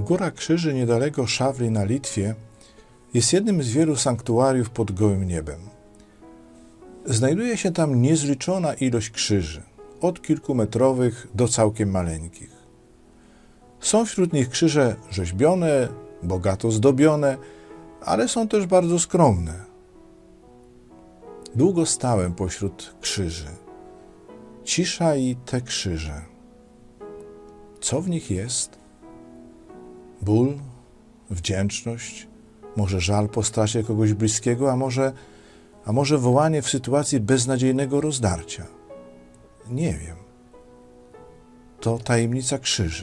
Góra Krzyży niedaleko Szawli na Litwie jest jednym z wielu sanktuariów pod gołym niebem. Znajduje się tam niezliczona ilość krzyży, od kilkumetrowych do całkiem maleńkich. Są wśród nich krzyże rzeźbione, bogato zdobione, ale są też bardzo skromne. Długo stałem pośród krzyży. Cisza i te krzyże. Co w nich jest? Ból, wdzięczność, może żal po stracie kogoś bliskiego, a może wołanie w sytuacji beznadziejnego rozdarcia. Nie wiem. To tajemnica krzyży.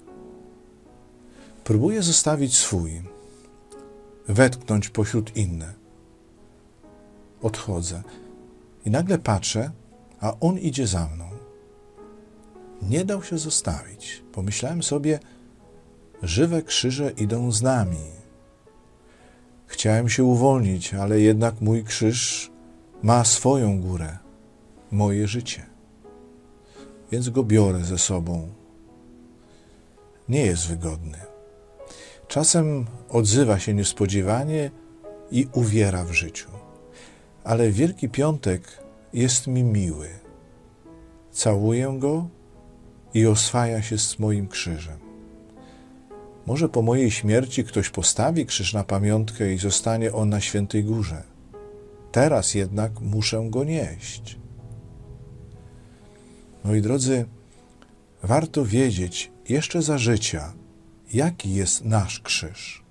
Próbuję zostawić swój, wetknąć pośród inne. Odchodzę i nagle patrzę, a on idzie za mną. Nie dał się zostawić. Pomyślałem sobie, żywe krzyże idą z nami. Chciałem się uwolnić, ale jednak mój krzyż ma swoją górę, moje życie. Więc go biorę ze sobą. Nie jest wygodny. Czasem odzywa się niespodziewanie i uwiera w życiu. Ale Wielki Piątek jest mi miły. Całuję go i oswaja się z moim krzyżem. Może po mojej śmierci ktoś postawi krzyż na pamiątkę i zostanie on na Świętej Górze. Teraz jednak muszę go nieść. Moi drodzy, warto wiedzieć jeszcze za życia, jaki jest nasz krzyż.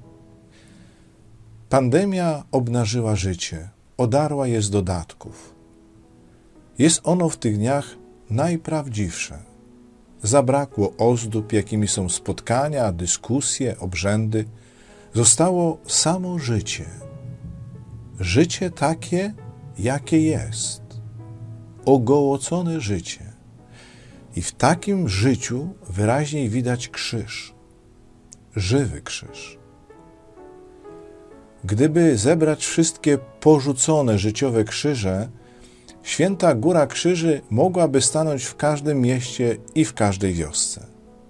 Pandemia obnażyła życie, odarła je z dodatków. Jest ono w tych dniach najprawdziwsze. Zabrakło ozdób, jakimi są spotkania, dyskusje, obrzędy. Zostało samo życie. Życie takie, jakie jest. Ogołocone życie. I w takim życiu wyraźniej widać krzyż. Żywy krzyż. Gdyby zebrać wszystkie porzucone życiowe krzyże, Święta Góra Krzyży mogłaby stanąć w każdym mieście i w każdej wiosce.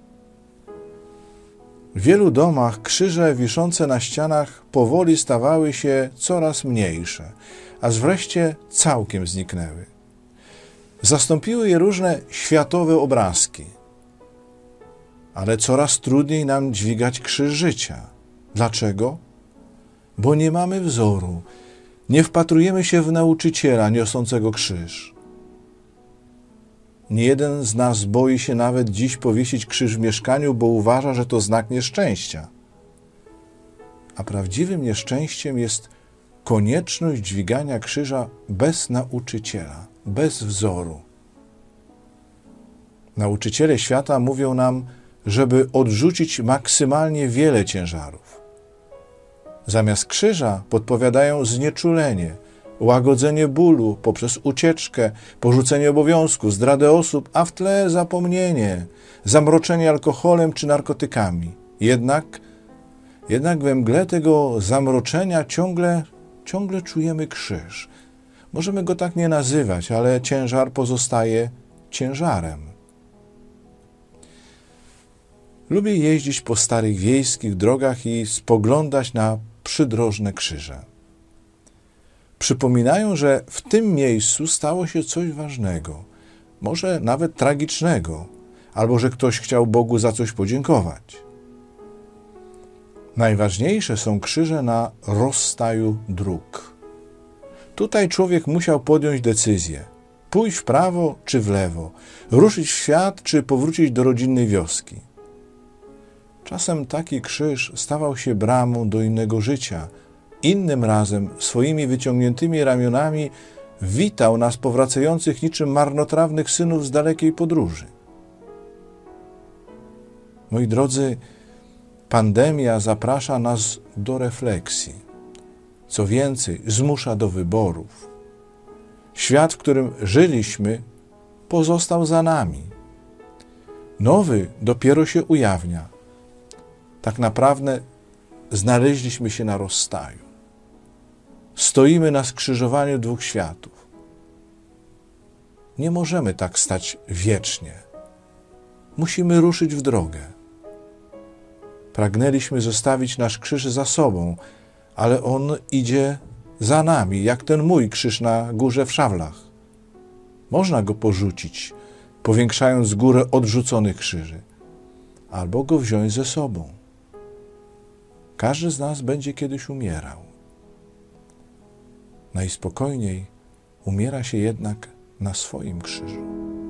W wielu domach krzyże wiszące na ścianach powoli stawały się coraz mniejsze, aż wreszcie całkiem zniknęły. Zastąpiły je różne światowe obrazki. Ale coraz trudniej nam dźwigać krzyż życia. Dlaczego? Bo nie mamy wzoru. Nie wpatrujemy się w nauczyciela niosącego krzyż. Niejeden z nas boi się nawet dziś powiesić krzyż w mieszkaniu, bo uważa, że to znak nieszczęścia. A prawdziwym nieszczęściem jest konieczność dźwigania krzyża bez nauczyciela, bez wzoru. Nauczyciele świata mówią nam, żeby odrzucić maksymalnie wiele ciężarów. Zamiast krzyża podpowiadają znieczulenie, łagodzenie bólu poprzez ucieczkę, porzucenie obowiązku, zdradę osób, a w tle zapomnienie, zamroczenie alkoholem czy narkotykami. Jednak we mgle tego zamroczenia ciągle czujemy krzyż. Możemy go tak nie nazywać, ale ciężar pozostaje ciężarem. Lubię jeździć po starych wiejskich drogach i spoglądać na przydrożne krzyże. Przypominają, że w tym miejscu stało się coś ważnego, może nawet tragicznego, albo że ktoś chciał Bogu za coś podziękować. Najważniejsze są krzyże na rozstaju dróg. Tutaj człowiek musiał podjąć decyzję, pójść w prawo czy w lewo, ruszyć w świat czy powrócić do rodzinnej wioski. Czasem taki krzyż stawał się bramą do innego życia. Innym razem swoimi wyciągniętymi ramionami witał nas powracających niczym marnotrawnych synów z dalekiej podróży. Moi drodzy, pandemia zaprasza nas do refleksji. Co więcej, zmusza do wyborów. Świat, w którym żyliśmy, pozostał za nami. Nowy dopiero się ujawnia. Tak naprawdę znaleźliśmy się na rozstaju. Stoimy na skrzyżowaniu dwóch światów. Nie możemy tak stać wiecznie. Musimy ruszyć w drogę. Pragnęliśmy zostawić nasz krzyż za sobą, ale On idzie za nami, jak ten mój krzyż na górze w Szawlach. Można go porzucić, powiększając górę odrzuconych krzyży, albo go wziąć ze sobą. Każdy z nas będzie kiedyś umierał. Najspokojniej umiera się jednak na swoim krzyżu.